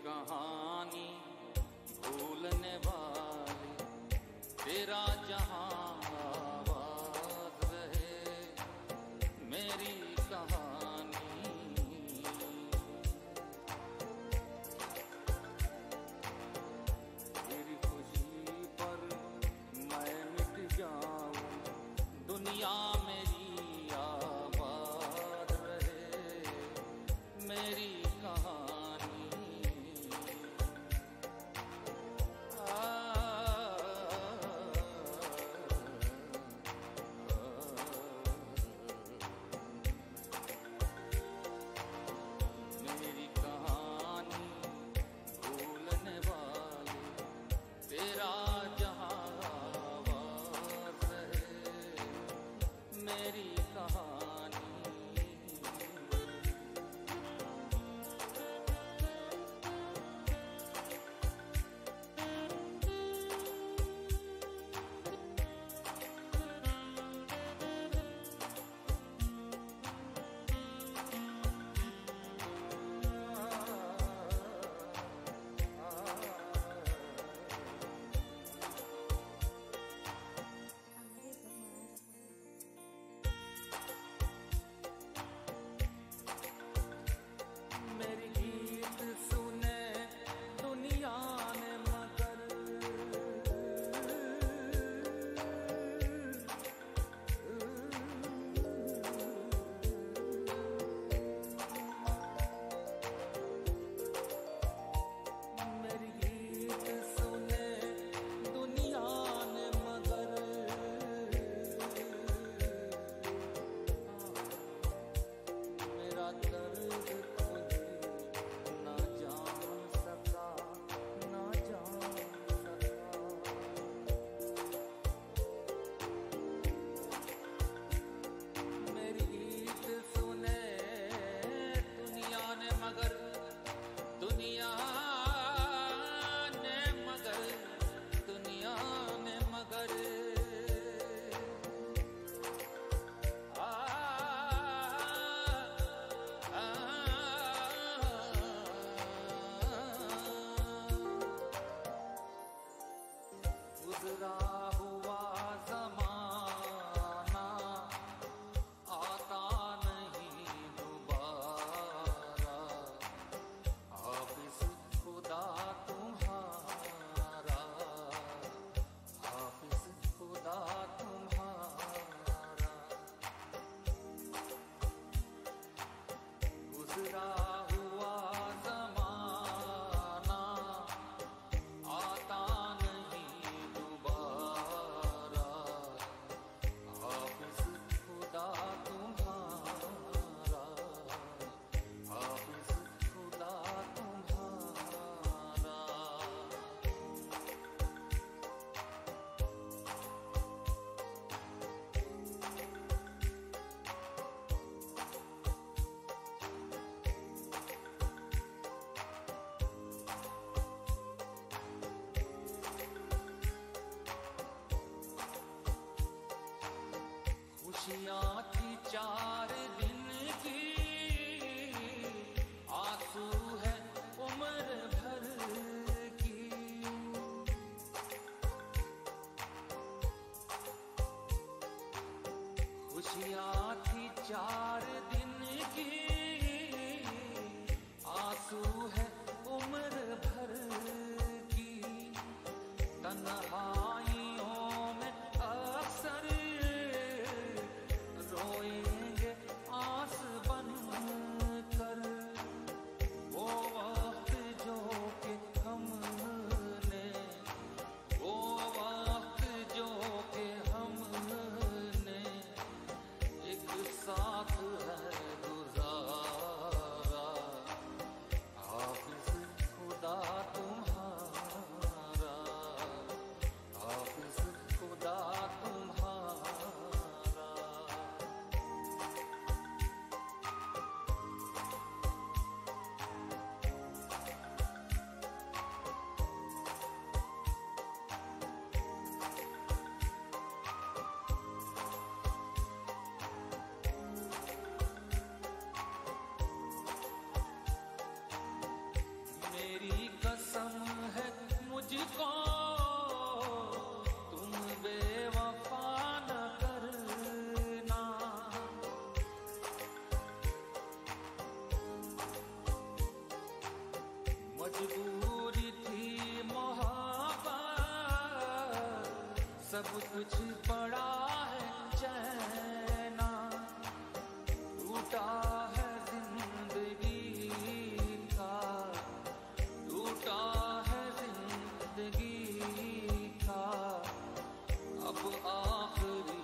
कहानी भूलने वाली, तेरा जहां आबाद रहे मेरी कहानी। तेरी खुशी पर मैं मिट जाऊं, दुनिया मेरी आबाद रहे मेरी कहानी। मेरी कहानी भूलने वाली, तेरा जहां आबाद रहे मेरी कहानी। मेरी गीत सुने दुनिया ने मगर, मेरी गीत सुने दुनिया ने मगर, मेरा दर्द ना जान सका। मेरी गीत सुने दुनिया ने मगर, दुनिया ने मगर, दुनिया ने मगर, गुजरा हुआ ज़माना आता नहीं दोबारा, हाफिज़ खुदा तुम्हारा, हाफिज़ खुदा तुम्हारा। गुजरा हुआ ज़माना आता नहीं दोबारा, हाफिज़ खुदा तुम्हारा, हाफिज़ खुदा तुम्हारा। खुशियाँ थी 4 दिन की, आंसू है उम्र भर की। खुशियाँ थी 4 दिन की, आंसू है उम्र भर की। तन्हाइयों में अक्सर रोएंगे मजबूरी थी मोहब्बत, सब कुछ पड़ा है चैना, टूटा है जिंदगी का, टूटा है जिंदगी का, अब आखिरी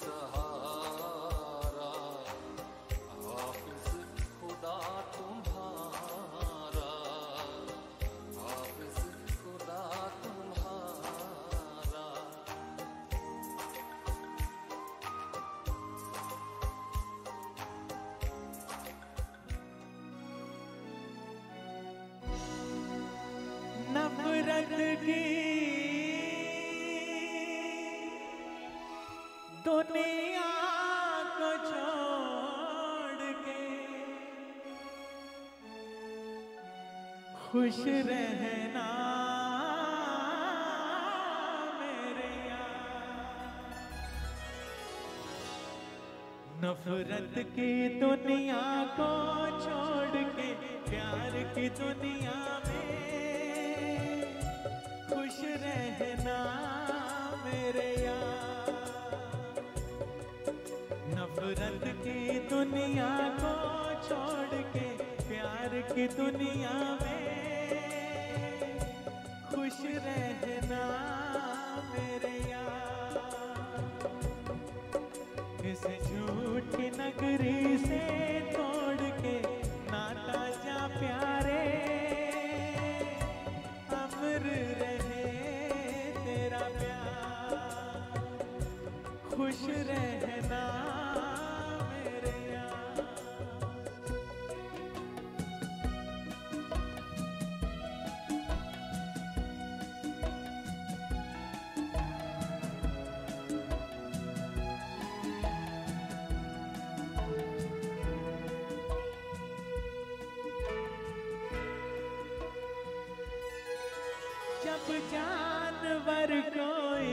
सहारा हाफिज खुदा तुम्हारा, हाफिज खुदा तुम्हारा। नफरत की दुनिया को छोड़ के खुश रहना मेरे यार। नफरत की दुनिया को छोड़ के प्यार की दुनिया में खुश रहना मेरे यार। नफरत की दुनिया को छोड़ के प्यार की दुनिया में खुश रहना मेरे यार। इस झूठी नगरी से तोड़ के नाता जा प्यारे, अमर रहे तेरा प्यार, खुश रहना मेरे यार। जब जानवर कोई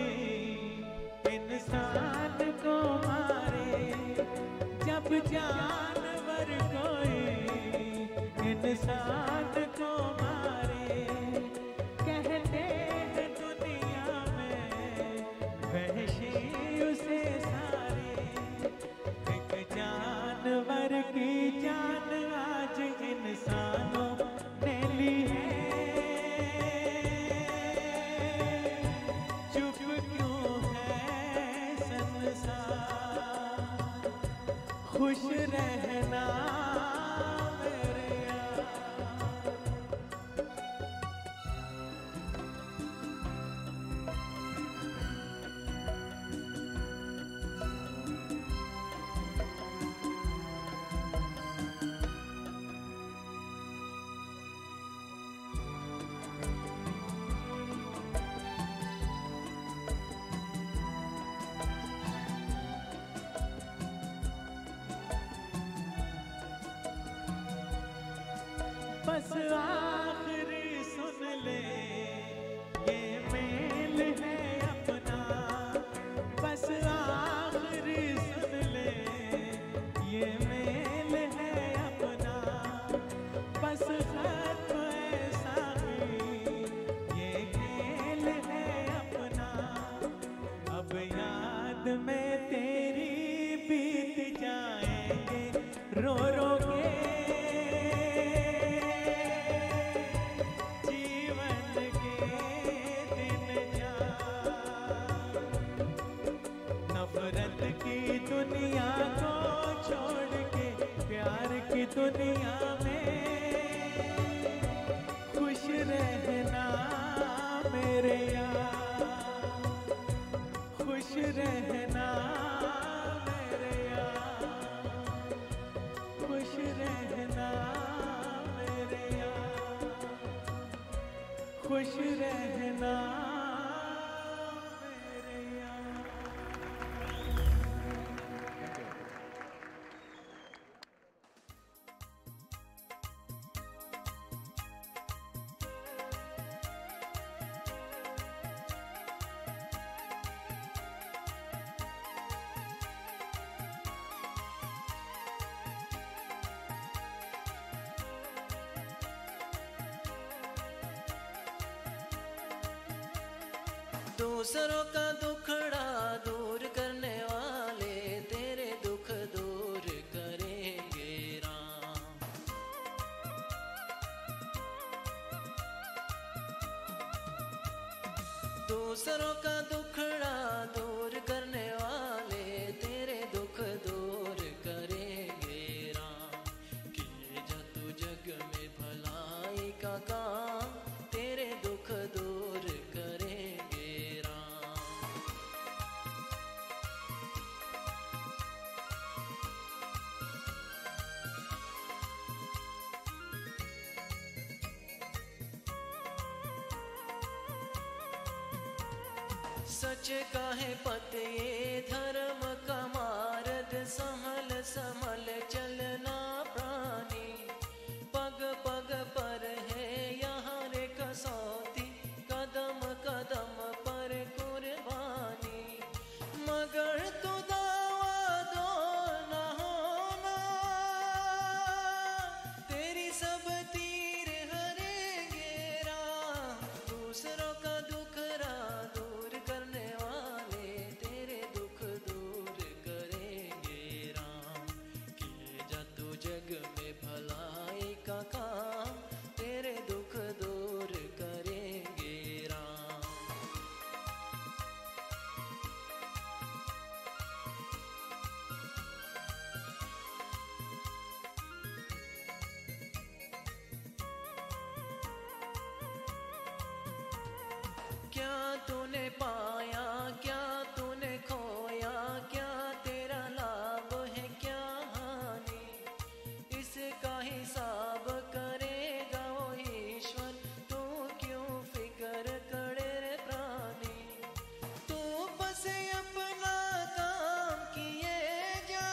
इंसान को मारे, जब जानवर कोई इंसान को मारे, कहते हैं दुनिया में वहशी उसे सारे। एक जानवर की जान आज इंसानों ने ली है, खुश रहना मेरे यार। बस आखिरी सुन ले ये मेल है अपना, बस आखिरी सुन ले ये मेल है अपना, बस खत्म ऐसा ही ये खेल है अपना। अब याद में तेरी बीत जाएंगे रो रो के, नफरत की दुनिया को छोड़ के प्यार की दुनिया में खुश रहना मेरे यार, खुश रहना मेरे यार, खुश रहना मेरे यार, खुश रहना मेरे यार। दूसरों का दुखड़ा दूर करने वाले तेरे दुख दूर करेंगे राम। दूसरों का दुखड़ा दूर करने वाले तेरे दुख दूर करेंगे राम। किए जा तू जग में भलाई का काम तेरे दुख दूर करेंगे राम। सच का है पत ये धर्म का मार्ग संभल संभल चलना प्राणी। पग पग पर है यहाँ रे कसौती कदम कदम पर कुर्बानी। मगर तू दावा दो न होना तेरी सब तीर हरेंगे राम। दूसरों का दुखड़ा दूर करने वाले तेरे दुख दूर करेंगे राम। किए जा तू जग में भलाई का काम तेरे दुख दूर करेंगे राम। क्या तूने पाया क्या तूने खोया क्या तेरा लाभ है क्या हानि। इसका हिसाब करेगा वो ईश्वर तू क्यों फिक्र करे रे प्राणी। तू बस अपना काम किए जा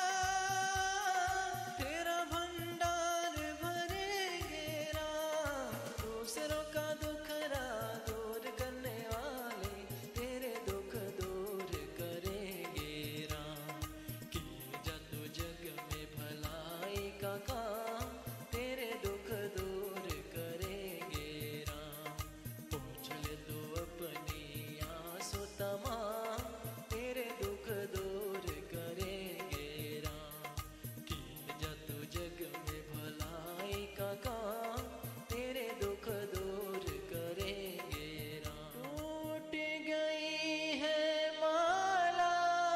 तेरा भंडार भरेंगे राम। दूसरों का दुखड़ा दूर करने वाले तेरे दुख दूर करेंगे राम। किए जा तू जग में भलाई का काम तेरे दुख दूर करेंगे राम। पूछ ले तू अपनी आसो तमाम तेरे दुख दूर करेंगे राम। किए जा तू जग में भलाई का काम तेरे दुख दूर करेंगे राम। टूट गई है माला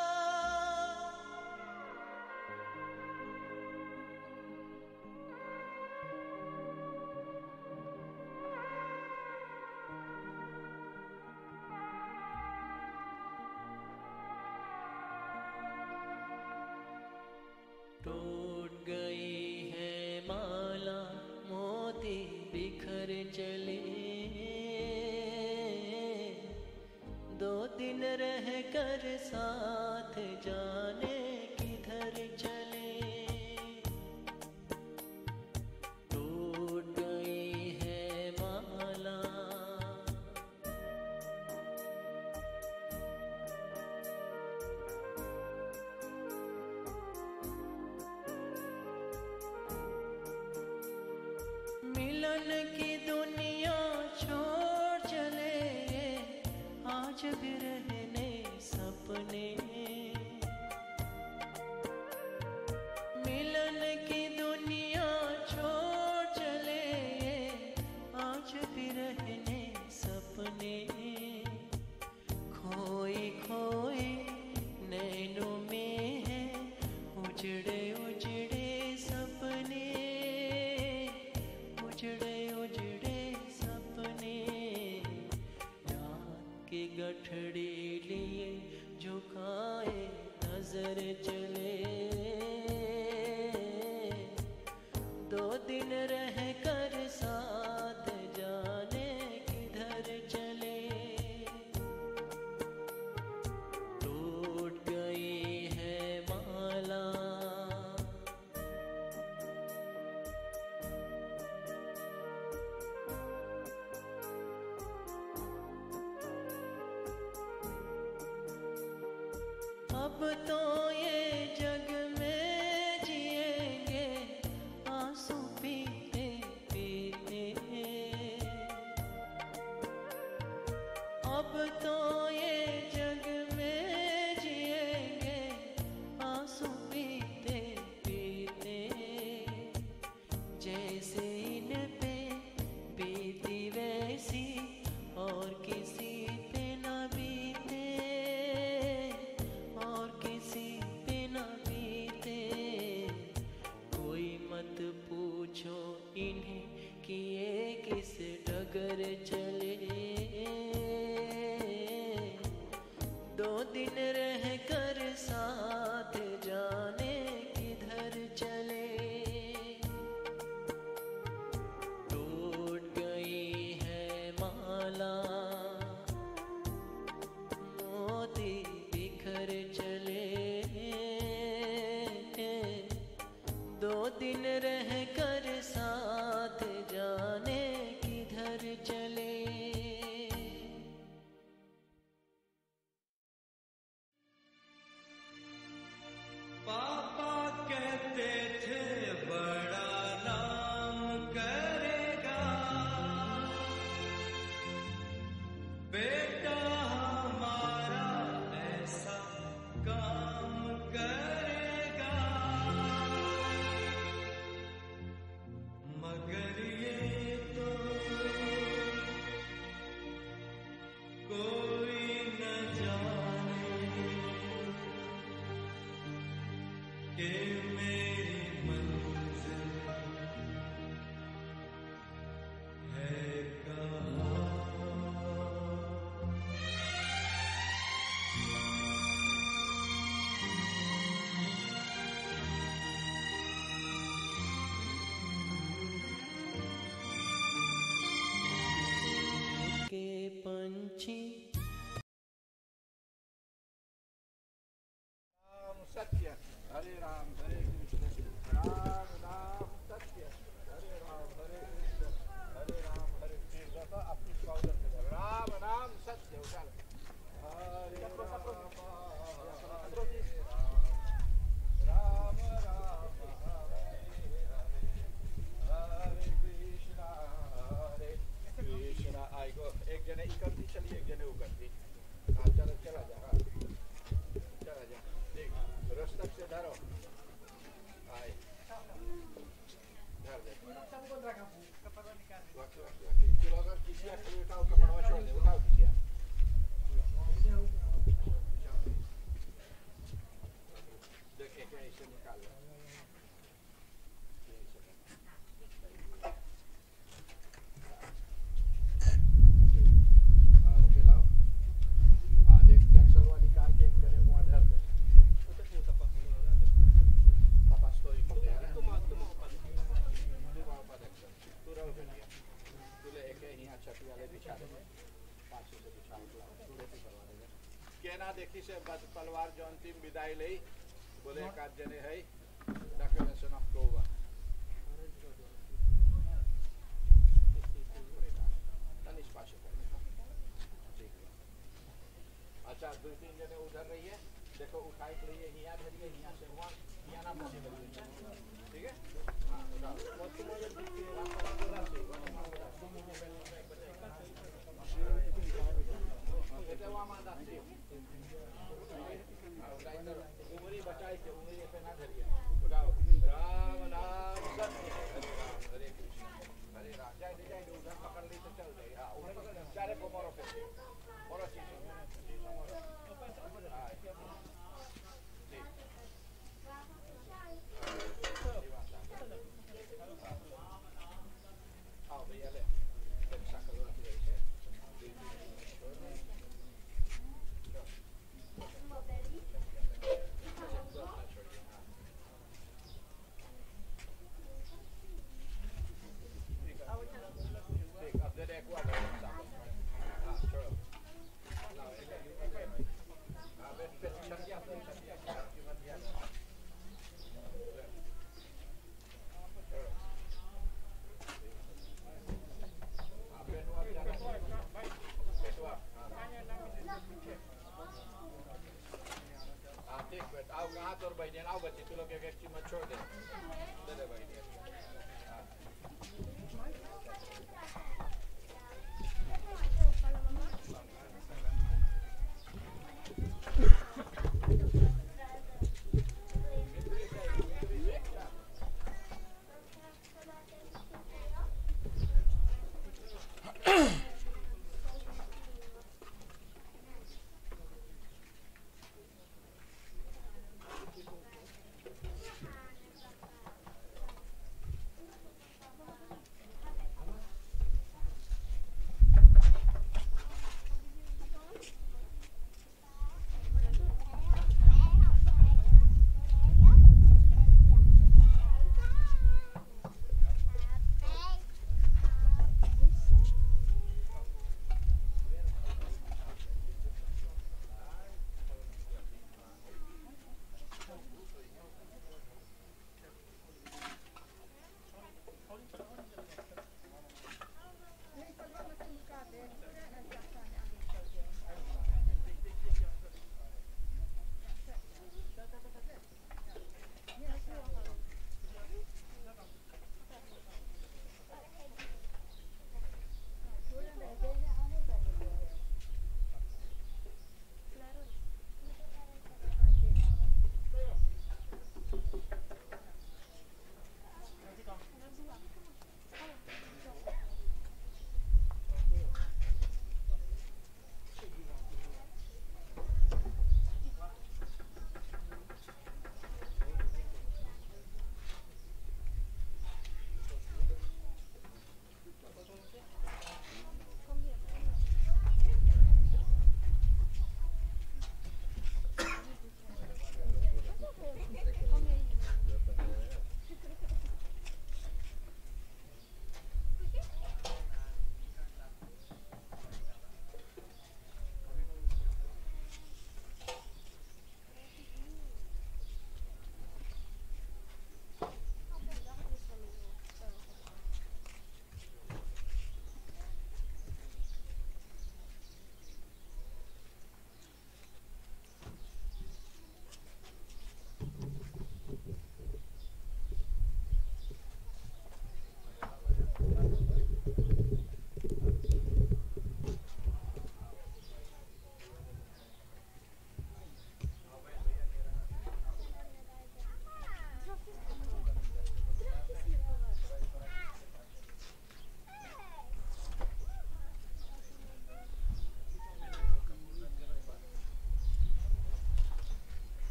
टूट गई है माला मोती बिखर चले। दो दिन रह कर साथ जाने किधर चले। टूट गई है माला मिलन की दुनिया छोड़ चले आज भी रहने सपने। मिलन की दुनिया छोड़ चले आज भी रहने सपने। खोई खोई नैनों में है उजड़े उजड़े सपने। उजड़े उजड़े सपने याद के गठड़ी लिए झुकाए नजर चले। दो दिन रह कर साथ जाने किधर चले। टूट गई है माला अब तो ये जग में जिएंगे आंसू पीते पीते। अब तो इकट्ठी चलिए एक जने उकट्ठी हाँ चलो चला जा हाँ चला जा देख रस्तक से धरो आए धर दे चलो अगर किसी को उठाओ कपड़ा छोड़ दे उठाओ किसी देख एक ऐसे निकाल लो केना देखी से बस पलवार जो अंतिम विदाई ले बोले एक आध जने है डेकोरेशन ऑफ गोवा तनिष पाशे ठीक है अच्छा दो तीन जने उधर रहिए देखो उठाई के लिए यहाँ धरिए यहाँ से वहाँ यहाँ ना पॉसिबल ठीक है हाँ उठाओ उंगली बचाई के उंगली पे ना धरिए उठाओ राम नाम सत्य हरे राम हरे कृष्ण हरे राम जय जय उधर पकड़ ली तो चल जाए हाँ उधर चारे को मोरो पे मोरो चीज आओ भैया ले साकर वाला है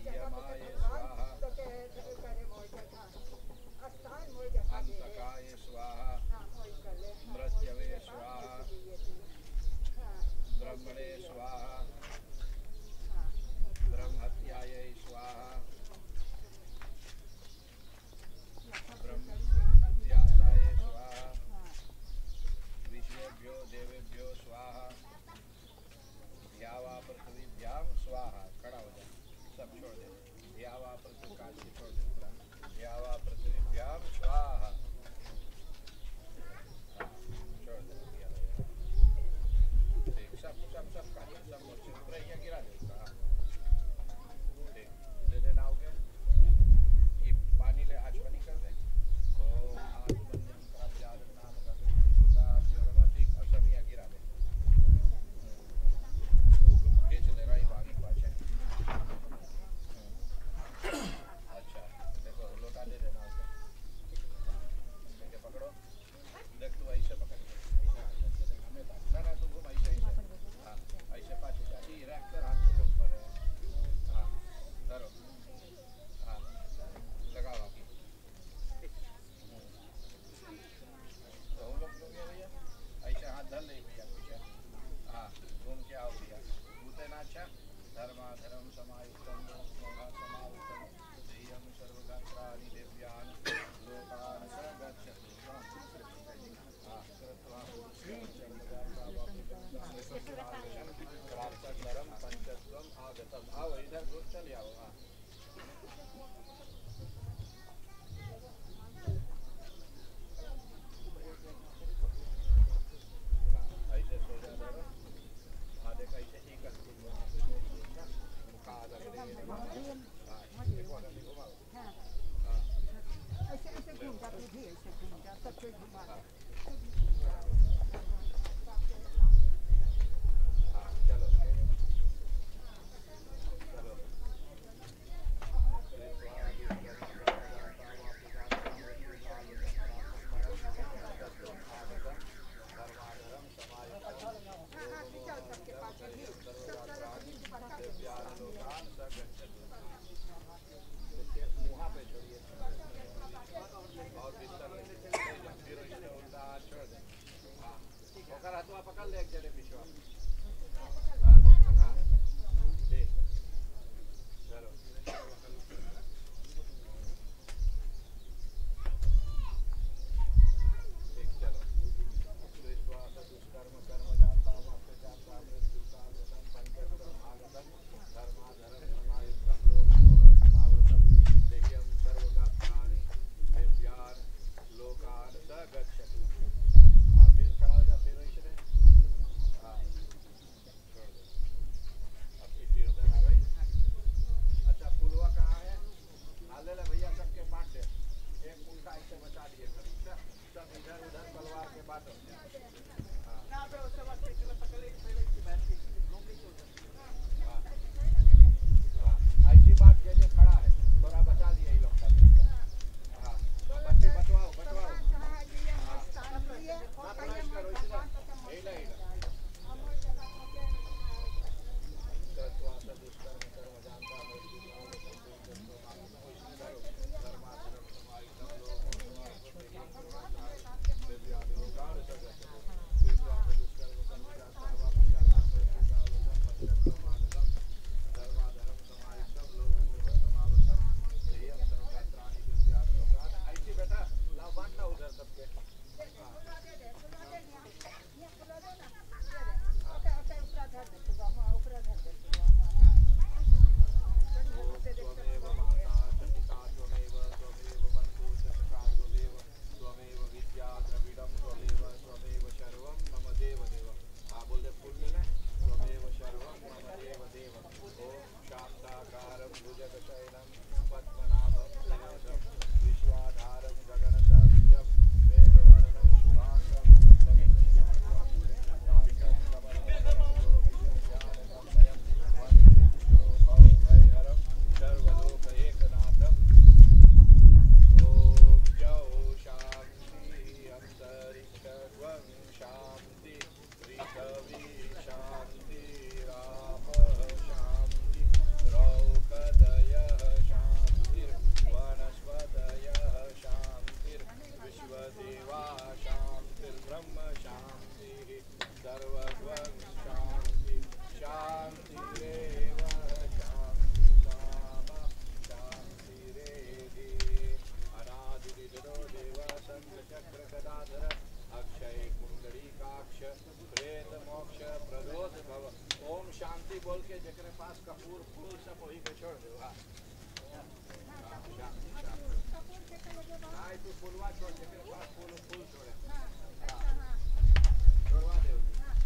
संयमाय स्वाहा अंतकाय स्वाहा मृत्यवे स्वाहा ब्रह्मणे स्वाहा ब्रह्महत्यायै स्वाहा ब्रह्महत्यासाय स्वाहा विषयेभ्यो देवेभ्यो स्वाहा ध्यावा पृथ्वीभ्यां स्वाहा। खड़ा हो जाए, सब छोड़ दे। ध्यावा पृथ्वी काशी छोड़ दे पूरा। ध्यावा पृथ्वीभ्यां स्वाहा। छोड़ दे, ठीक, सब सब सब काशी सब मोर्चे पूरा ये गिरा दे उसका। ठीक, दे देना हो गया। ये पानी ले आज पानी कर दे। ओम आत्मन्यं कराभ्यादं नाम कविता ज्वरमा। ठीक, अब सब यहाँ गिरा दे। खींच ले रही बागी पाछे। अच्छा, देखो लोटा दे देना उसको। लेके पकड़ो। देख तू ऐसे पकड़। ऐसे हमें ना ना तू घूम ऐसे ऐसे। हाँ, ऐसे पाछे जा। ये रख कर हाथ के ऊपर है। हाँ, धरो। हाँ, लगाओ आगे। तो हम लोग भैया ऐसे हाथ धर ले भैया पीछे। हाँ, घूम के आओ भैया। भूतेनाच धर्माधर्म समायुक्तं मोहा समावृतं ध्येयं सर्वगात्राणि दिव्यान् लोकान् स गच्छतु। हाँ, कृत्वा प्राप्तकरं पंचत्वम् आगतम्। आओ इधर दूर चले आओ। हाँ, ऐसे सो जा रहे हो। हाँ, देख ऐसे ही कर मुखा अलग ले। हाँ, देखो अलग घुमाओ। हाँ, ऐसे ऐसे घूम जा, तू भी ऐसे घूम जा, सबको घुमा दे। हाँ, चलो चलो। मुँह पे छोड़िए और बिस्तर ले फिर इसने उल्टा हाथ छोड़ दे। हाँ, होकर हाथवा पकड़ ले एक जने पिछवा। हाँ हाँ, ठीक, चलो। ठीक, चलो। श्वास दुष्कर्म कर्म जाता वाप्य जाता मृत्यु काल व्यसन पंचत्वम् आगतम् धर्माधर्म समायुक्तं लोभ मोह समावृतं ध्येयं सर्वगात्राणि दिव्यान् लोकान् स गच्छतु। हाँ, फिर खड़ा हो जा, फिर ऐसे। हाँ, छोड़ दो। अब की कीर्तन आ गई। अच्छा, पुलवा कहाँ है? हाँ, ले ले भैया, सबके बांट दे। एक पुलका ऐसे बचा दिए सब। सब इधर उधर तलवार के बांटो। हाँ, ऐसी बात जैसे खड़ा है थोड़ा बचा दिया ये लोग का। हाँ, बच्चे बटवाओ बटवाओ। हाँ, मत नाश करो इधर। हिला हिला। श्वास दुष्कर्म कर्म जानता मृत्यु काल संपूर्ण धर्माधर्म समायुक्तं लोभ मोह दिव्यान् लोकान् स गच्छतु। श्वास दुष्कर्म कर्म जानता वाप्य जाता मृत्यु काल पंचत्वम् आगतम् धर्माधर्म समायुक्तं लोभ मोह समावृतं ध्येयं सर्वगात्राणि दिव्यान् लोकान्। ऐसी बेटा लाओ बांटना उधर सबके। त्वमेव माता च पिता त्वमेव त्वमेव बन्धुः च सखा त्वमेव त्वमेव विद्या द्रविडं त्वमेव त्वमेव सर्वं मम देव देव। हाँ, बोल दे फूल लेना। त्वमेव सर्वं मम देव देव। ओम शान्ताकारं भुजगशयनं पद्मनाभं सुरेशं विश्वाधारं गगनसदृशं मेघवर्णं शुभांगं सर्वलोक एकनाथम्। ओम जौ शांति अंतरिक्षध्वं शांति पृथ्वी शांति राप शांति द्रौपदय छोड़ दो हाँ तू फूलवा छोड़ दे तेरे पास फूल छोड़े छोड़वा दे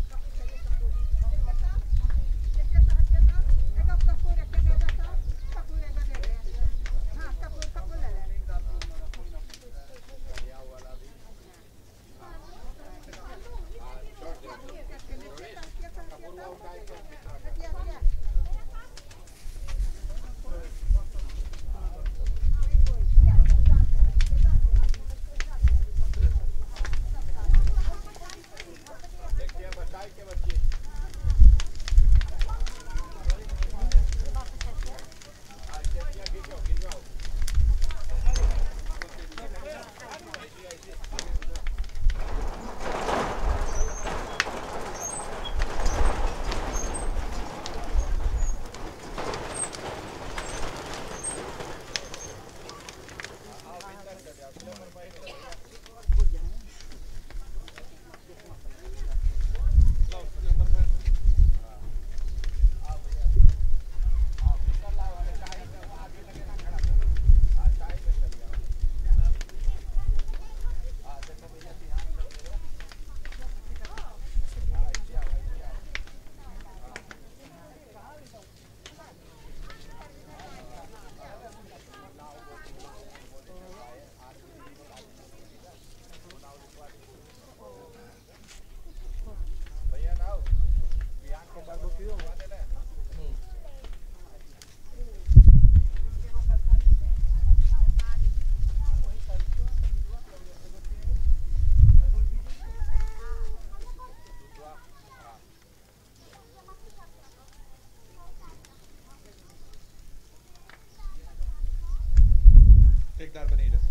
Take that, Benita.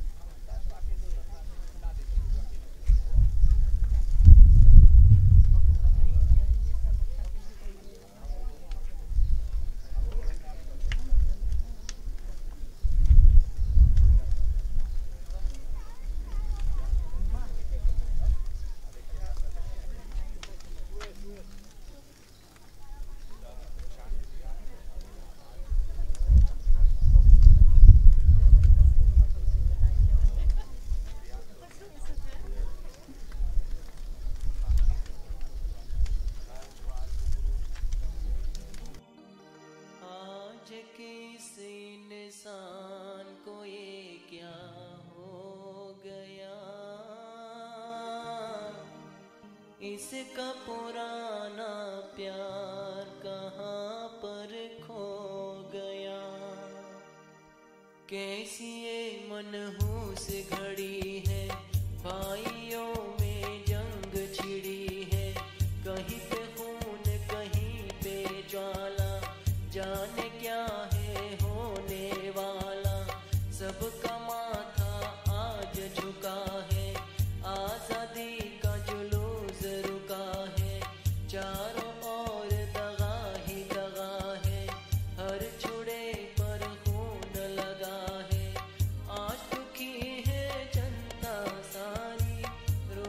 इसका पुराना प्यार कहाँ पर खो गया। कैसी ये मनहूस घड़ी है, भाइयों में जंग छिड़ी है। कहीं पे खून कहीं पे ज्वाला, जाने क्या है होने वाला। सबका माथा आज झुका है, आजादी का जुलूस रुका है। चारों ओर दगा ही दगा है, हर छुड़े पर खून लगा है। आज दुखी है जनता सारी, रो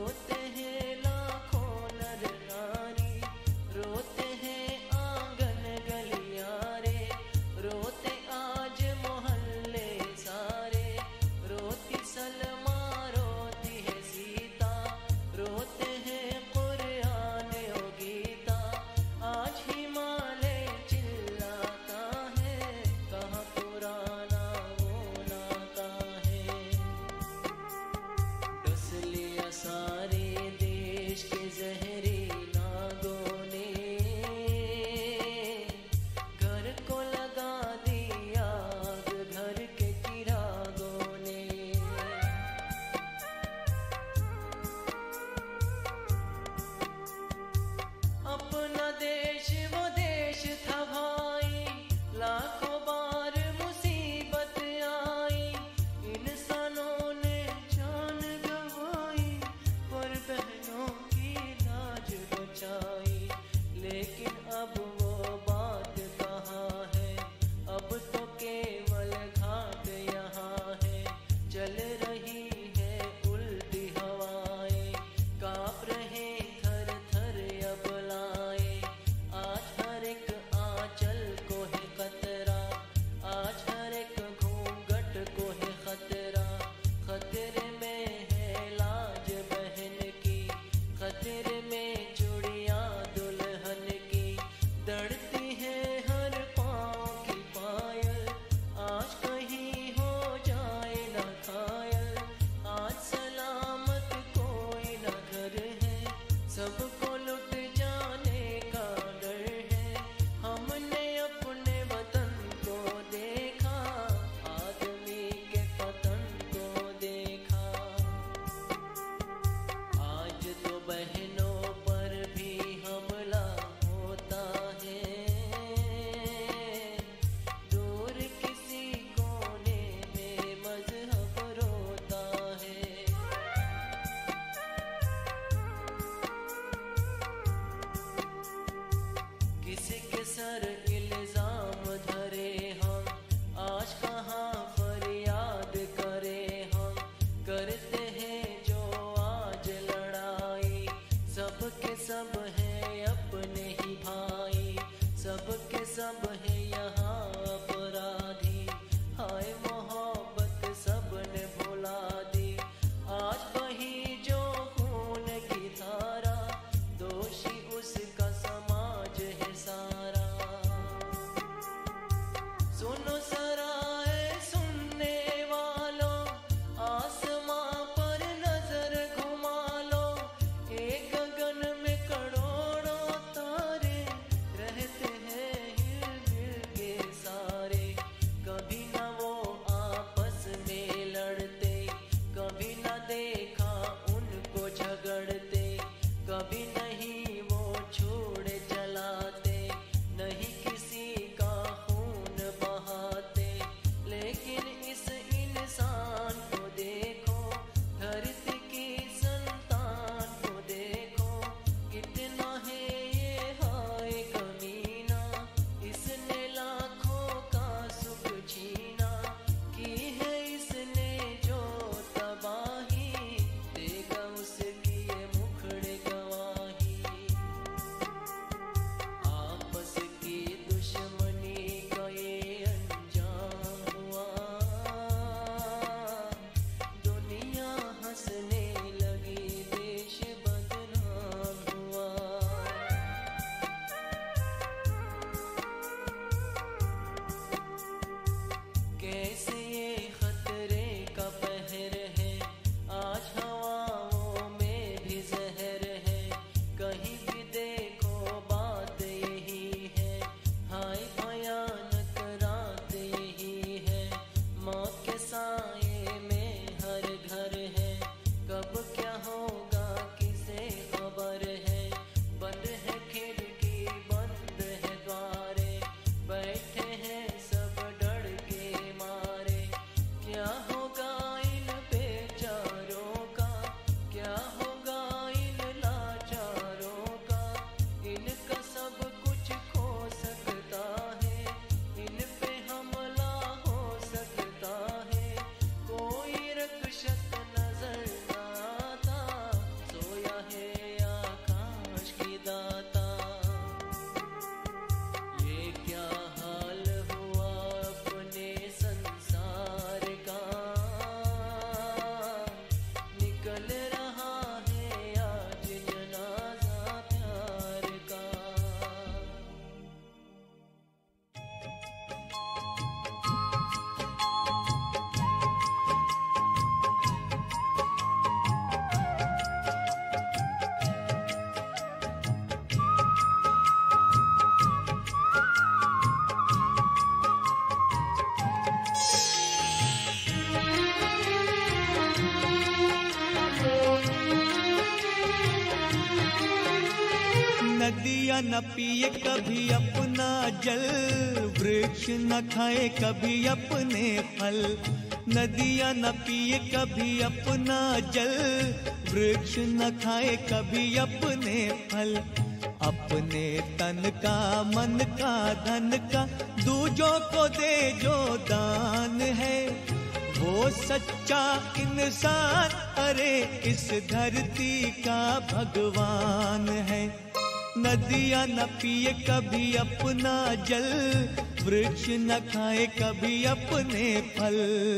नदियाँ न पिए कभी अपना जल, वृक्ष न खाए कभी अपने फल। नदियाँ न पिए कभी अपना जल, वृक्ष न खाए कभी अपने फल। अपने तन का मन का धन का दूजों को दे जो दान है, वो सच्चा इंसान अरे इस धरती का भगवान है। नदियाँ न पिए कभी अपना जल, वृक्ष न खाए कभी अपने फल।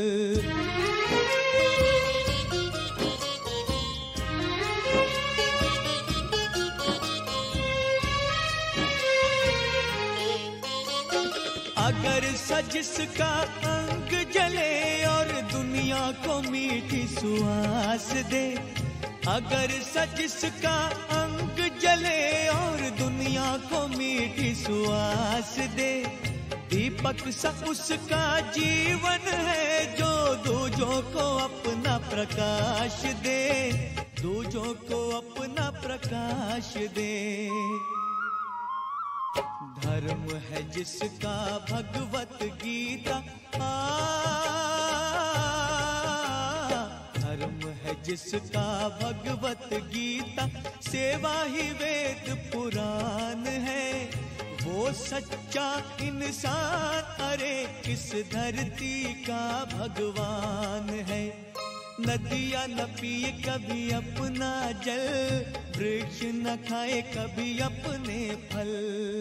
अगर जिसका अंग जले और दुनिया को मीठी सुहास दे, अगर जिसका अंग जले और दुनिया को मीठी सुहास दे, दीपक सा उसका जीवन है जो दूजों को अपना प्रकाश दे, दूजों को अपना प्रकाश दे। धर्म है जिसका भगवत गीता, धर्म है जिसका भगवत गीता, सेवा ही वेद पुराण है, वो सच्चा इंसान अरे इस धरती का भगवान है। नदियाँ न पिए कभी अपना जल, वृक्ष न खाए कभी अपने फल।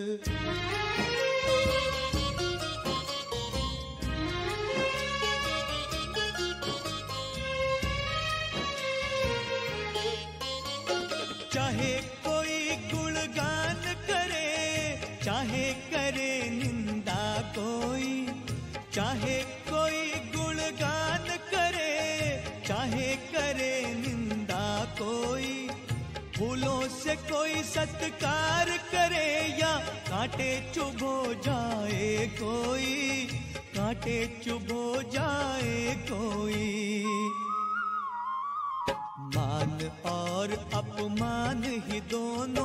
चाहे कोई गुणगान करे, चाहे करे निंदा कोई, चाहे कोई गुणगान करे, चाहे करे निंदा कोई, फूलों से कोई सत्कार करे या कांटे चुभो जाए कोई, कांटे चुभो जाए कोई। मान और अपमान ही दोनों,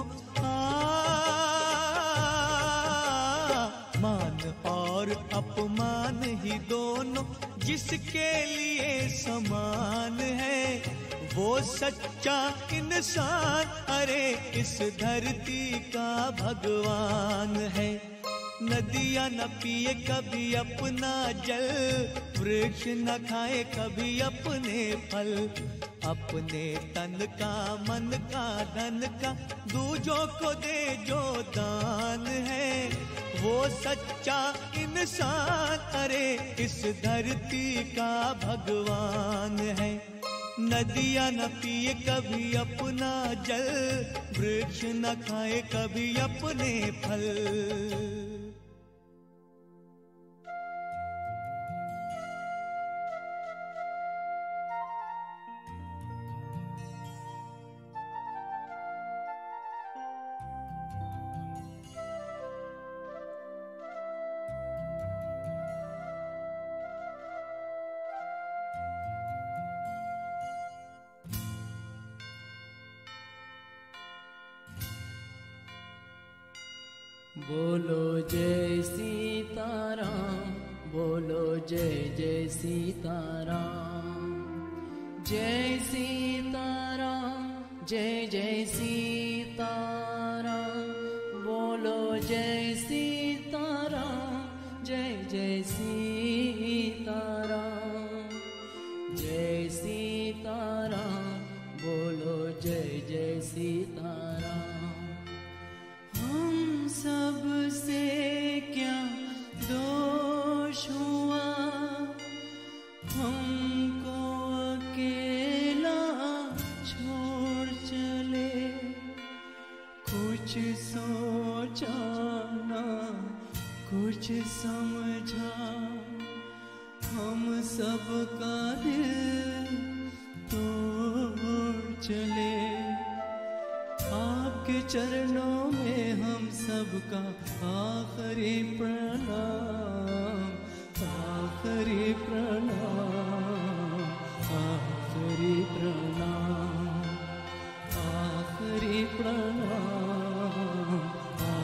मान और अपमान ही दोनों जिसके लिए समान है, वो सच्चा इंसान अरे इस धरती का भगवान है। नदियाँ न पिए कभी अपना जल, वृक्ष न खाए कभी अपने फल। अपने तन का मन का धन का दूजों को दे जो दान है, वो सच्चा इंसान अरे इस धरती का भगवान है। नदियाँ न पिए कभी अपना जल, वृक्ष न खाए कभी अपने फल। बोलो जय सीताराम, बोलो जय जय सीताराम, जय सीताराम, जय जय सीताराम, बोलो जय सीताराम, जय जय सीताराम, जय सीताराम, बोलो जय जय सीताराम। हम सब से क्या दोष हुआ, हमको अकेला छोड़ चले, कुछ सोचा ना कुछ समझा, हम सब का दिल तोड़ चले। आपके चरणों में हम सबका आखिरी प्रणाम, आखिरी प्रणाम, आखिरी प्रणाम, आखिरी प्रणाम,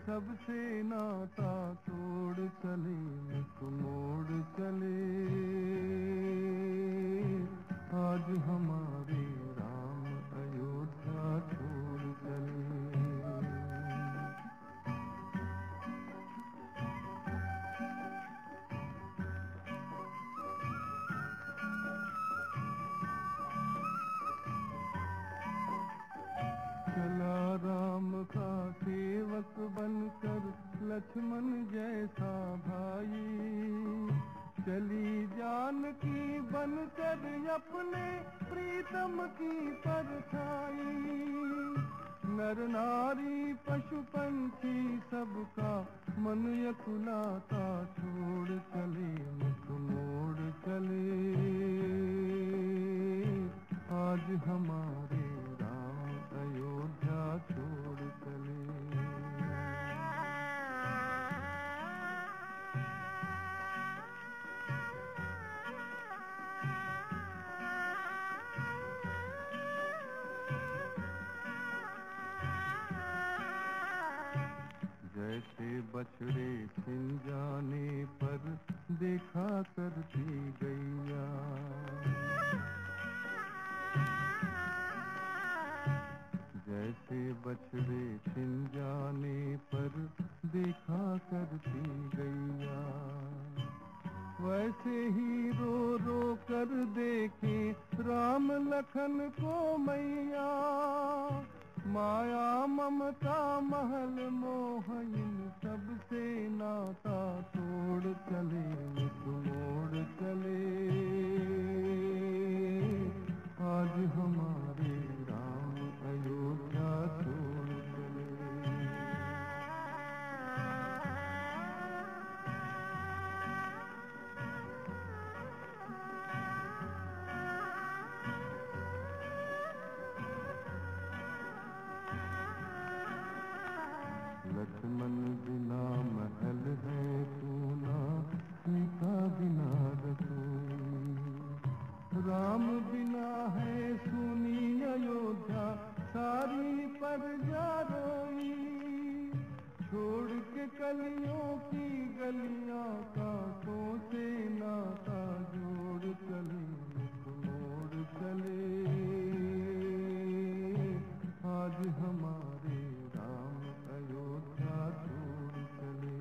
सबसे नाता तोड़ चले, मुख मोड़ चले। आज हमारे राम अयोध्या छोड़ चले। चला राम का सेवक बनकर लक्ष्मण जैसा भाई, चली जानकी बनकर अपने प्रीतम की परछाई। नर नारी पशु पंछी सबका मन यकुलाता छोड़ चले, मुख मोड़ चले। आज हमारे अयोध्या छोड़ चले। जैसे बछड़े छिन जाने पर देखा करती गैया, जैसे बछड़े छिन जाने पर देखा करती गैया, वैसे ही रो रो कर देखे राम लखन को मैया। माया ममता महल मोह इन सबसे नाता तोड़ चले, मुख मोड़ चले। आज हमारे राम अयोध्या छोड़ चले। लक्ष्मण बिना महल है सोना, सीता बिना रसोई। राम बिना है सुनी अयोध्या, सारी प्रजा रोई। छोड़ के कलियों की गलियां कांटों से नाता जोड़ चले, मुख मोड़ चले। आज हमारे राम अयोध्या छोड़ चले।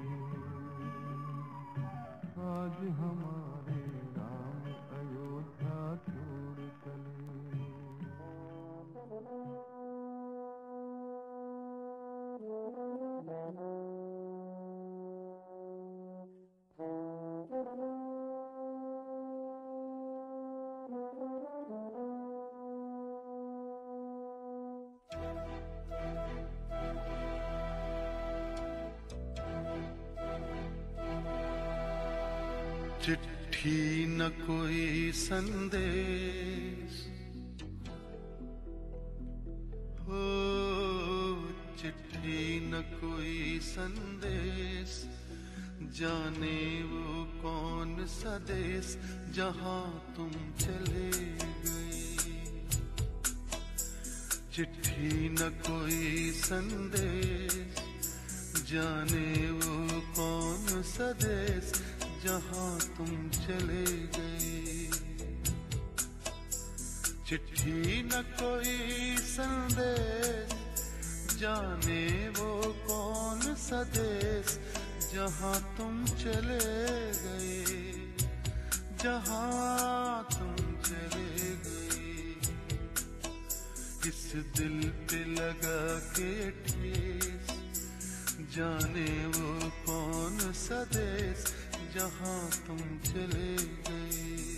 आज हमारे राम अयोध्या छोड़ चले। चिट्ठी न कोई संदेश हो, चिट्ठी न कोई संदेश, जाने वो कौन सा देश जहां तुम चले गए। चिट्ठी न कोई संदेश, जाने वो कौन सा देश जहां तुम चले गए। चिट्ठी न कोई संदेश, जाने वो कौन सा देश जहां तुम चले गए, जहां तुम चले गए। इस दिल पे लगा के ठेस, जाने वो कौन सा देश जहां तुम चले गए।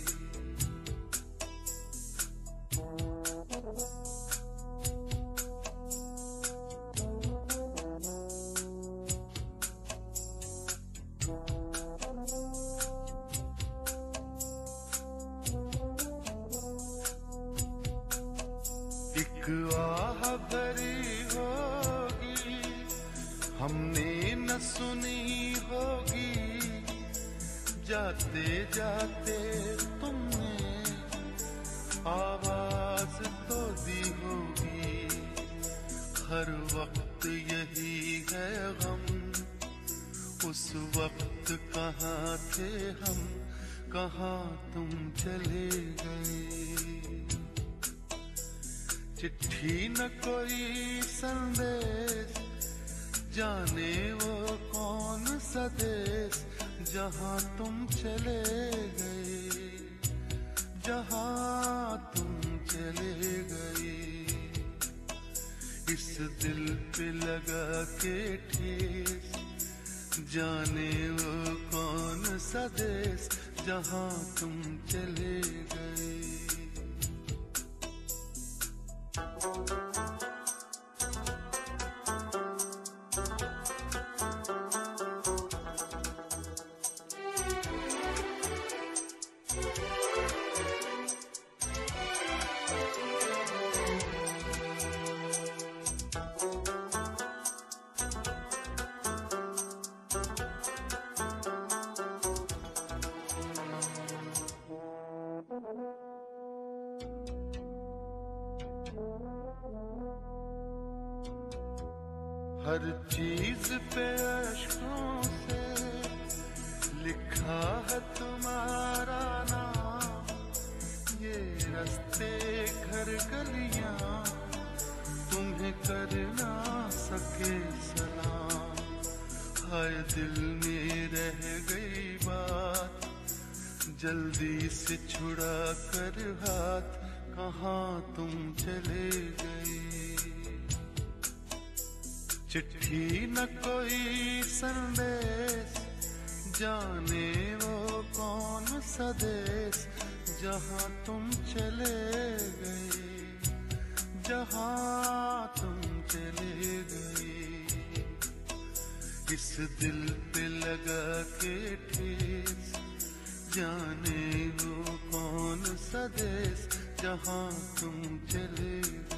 एक आह भरी होगी, हमने न सुनी होगी, जाते जाते तुमने आवाज तो दी होगी। हर वक्त यही है गम। उस वक्त कहाँ थे हम, कहाँ तुम चले गए। चिट्ठी न कोई संदेश, जाने वो कौन सा देश, जहाँ तुम चले गए, जहाँ तुम चले गए। इस दिल पे लगा के ठेस, जाने वो कौन सा देश, जहाँ तुम चले गए। हर चीज पे अश्कों से लिखा है तुम्हारा नाम। ये रास्ते घर गलियां तुम्हें कर ना सके सलाम। हाय दिल में रह गई बात, जल्दी से छुड़ा कर हाथ, कहाँ तुम चले गए। चिट्ठी न कोई संदेश, जाने वो कौन सा देश, जहाँ तुम चले गए, जहाँ तुम चले गए। इस दिल पे लगा के ठेस, जाने वो कौन सा देश, जहाँ तुम चले गए।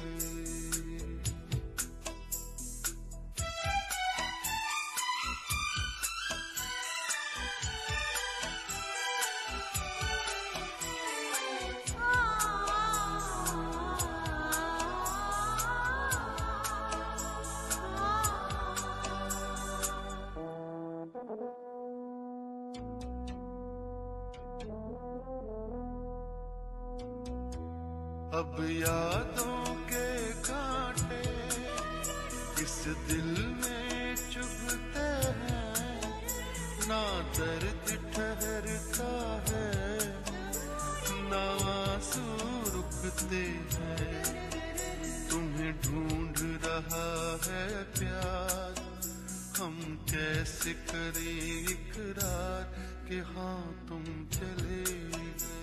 अब यादों के कांटे इस दिल में चुभते हैं, ना दर्द ठहरता है, ना आंसू रुकते हैं। तुम्हें ढूंढ रहा है प्यार, हम कैसे करें इकरार कि हाँ तुम चले गए।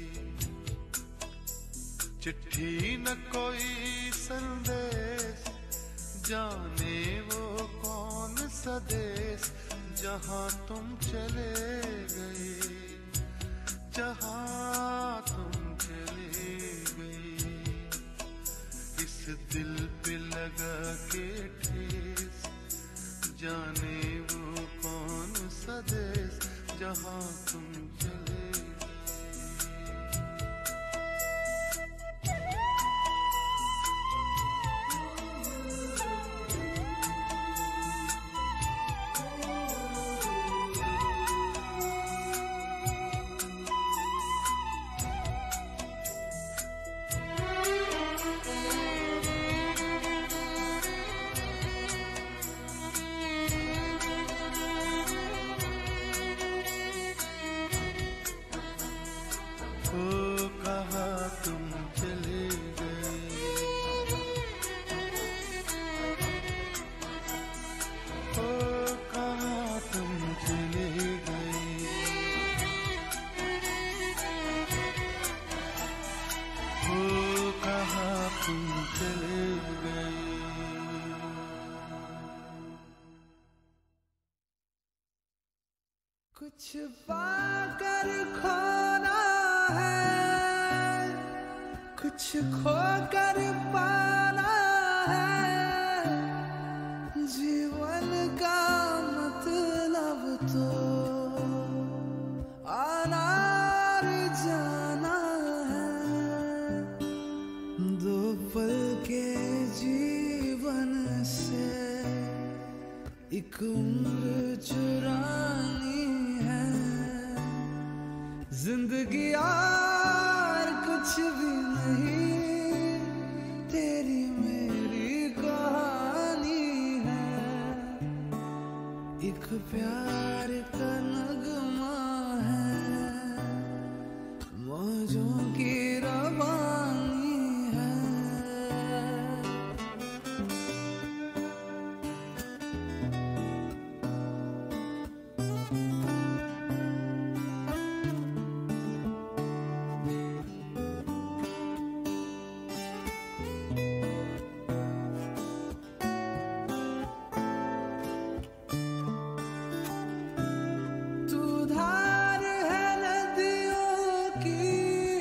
चिट्ठी न कोई संदेश, जाने वो कौन सा देश, जहाँ तुम चले गए, जहाँ तुम चले गए। इस दिल पे लगा के ठेस, जाने वो कौन सा देश, जहाँ तुम चले गए। कुछ पाकर खोना है, कुछ खोकर पाना है। जीवन का मतलब तो आना और जाना है। दो पल के जीवन से उम्र चुरानी है, जिंदगी यार कुछ भी नहीं, तेरी मेरी कहानी है। एक प्यार का नगमा है, मौजों की रवानी है। तू धार है नदियों की,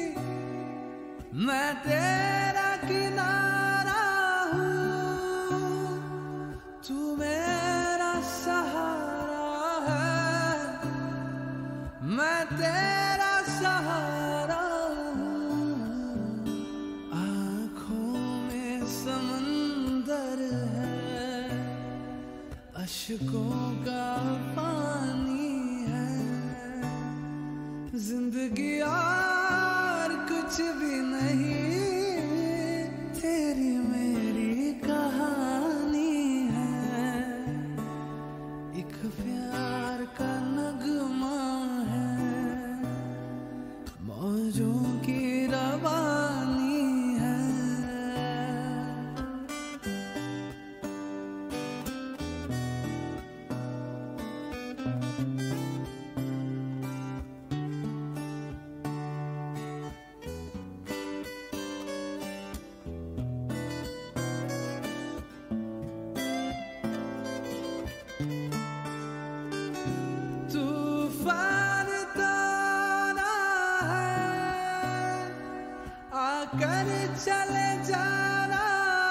मैं तेरा किनारा हूँ। तू मेरा सहारा है, मैं तेरा सहारा हूँ। आँखों में समंदर है, अश्कों का पानी है। जिंदगी यार कुछ भी नहीं, तेरी मेरी कहानी है। एक प्यार का नगमा है, मौजों की रवानी है। तूफान ताना है, आकर चले जाना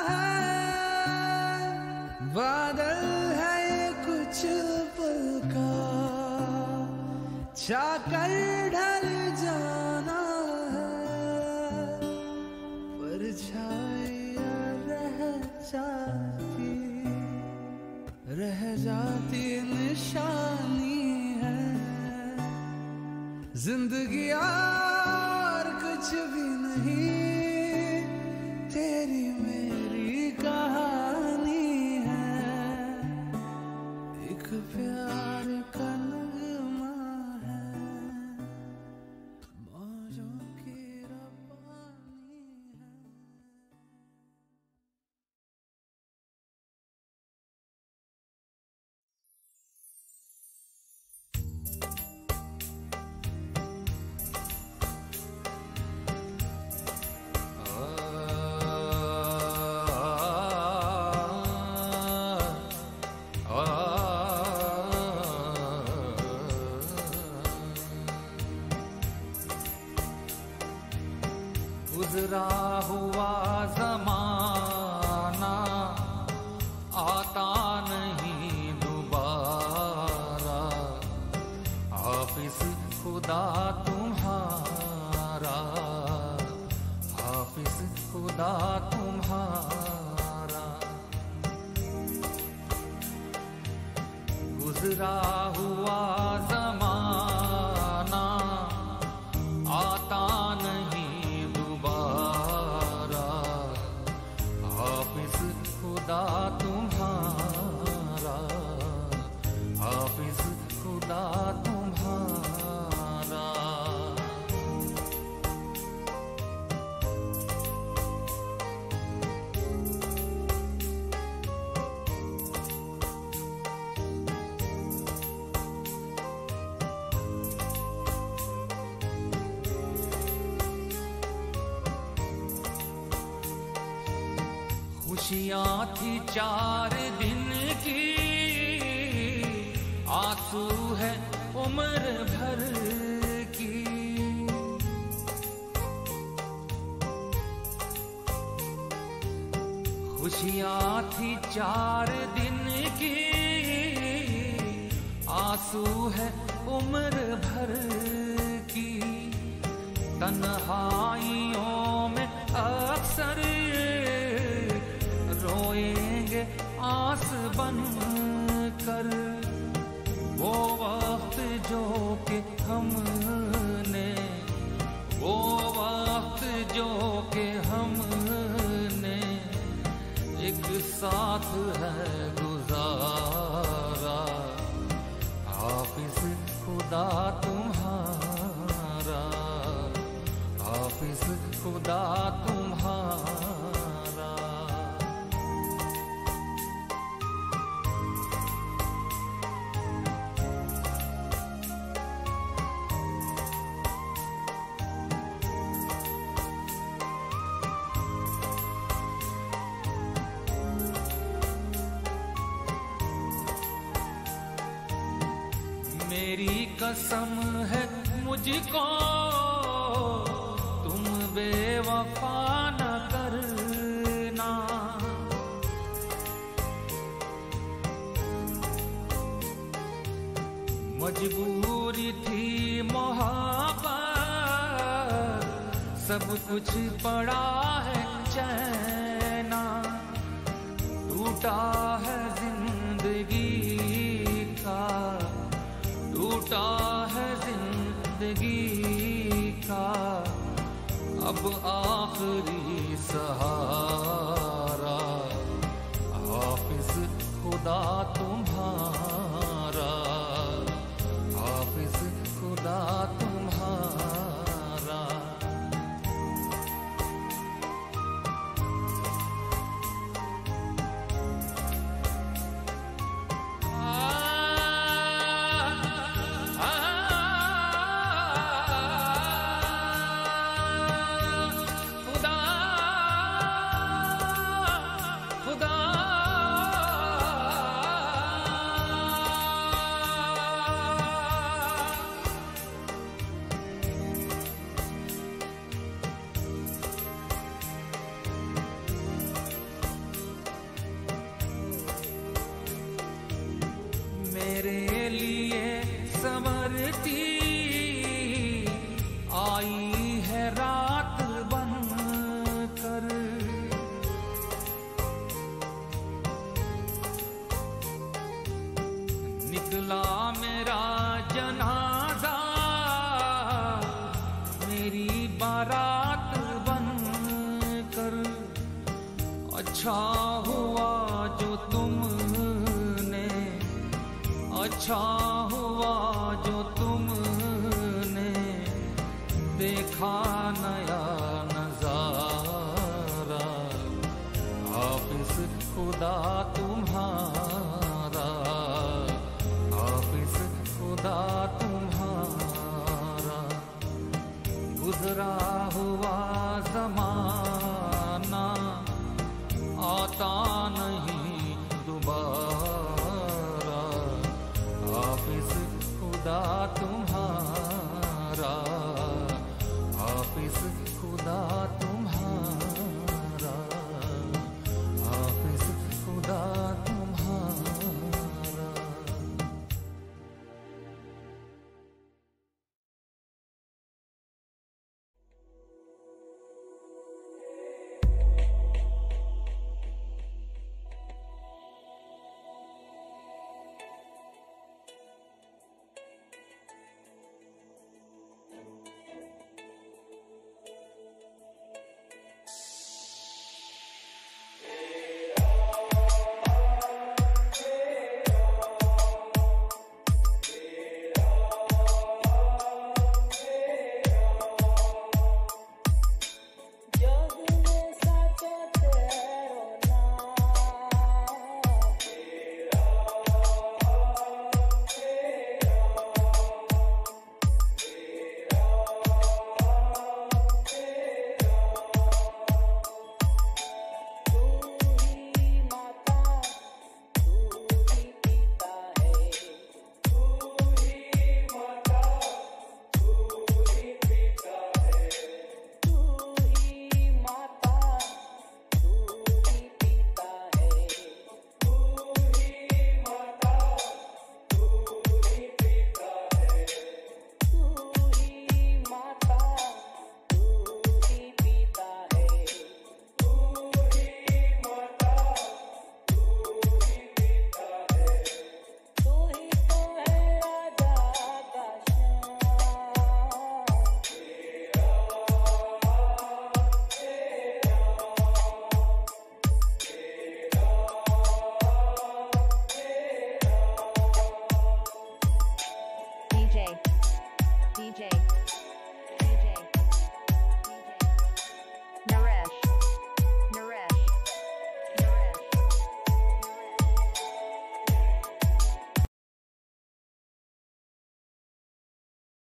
है। बादल है ये कुछ पल का, छाकर ढल जाना है। परछाइयाँ रह जाती निशानी है। जिंदगी यार कुछ भी नहीं, तेरी मेरी कहानी है। एक प्यार का नगमा है, मौजों की रवानी है। गुजरा हुआ ज़माना आता नहीं दोबारा, हाफिज खुदा तुम्हारा, हाफिज खुदा तुम्हारा। गुजरा हुआ ज़माना आता नहीं दोबारा, हाफिज खुदा तुम्हारा, हाफिज खुदा तुम्हारा। खुशियाँ थी 4 दिन की, आंसू है उम्र भर की। खुशियाँ थी 4 दिन की, आंसू है उम्र भर की। तन्हाइयों में अक्सर रोएंगे आस बन कर वो वक्त जो कि हमने, वो वक्त जो कि हमने एक साथ है गुजारा। हाफिज खुदा तुम्हारा, हाफिज खुदा तुम्हारा। मेरी कसम है मुझको तुम बेवफा न करना। मजबूरी थी मोहब्बत, सब कुछ पड़ा है चैना। टूटा है जिंदगी का, टूटा है जिंदगी का अब आखिरी सहारा। हाफिज खुदा तुम्हारा, हाफिज खुदा तुम्हारा। मेरे लिए संवरती आई है रात बन कर। निकला मेरा जनाजा मेरी बारात बन कर। अच्छा हुआ जो तुमने, अच्छा हुआ जो तुमने देखा नया नजारा। हाफिज खुदा तुम्हारा, हाफिज खुदा तुम्हारा। गुजरा हुआ ज़माना आता नहीं दोबारा। हाफिज खुदा तुम्हारा, हाफिज खुदा तुम्हारा, हाफिज खुदा तुम्हारा।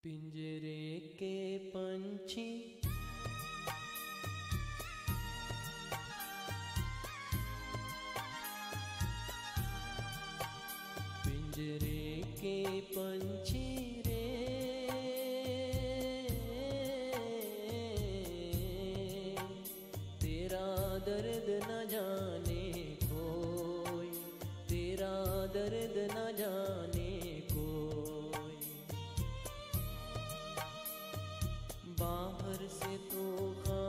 पिंजरे के पंछी पिंजरे के पंछी रे तेरा दर्द न जाने कोई, तेरा दर्द न जाने कोई। बाहर से तो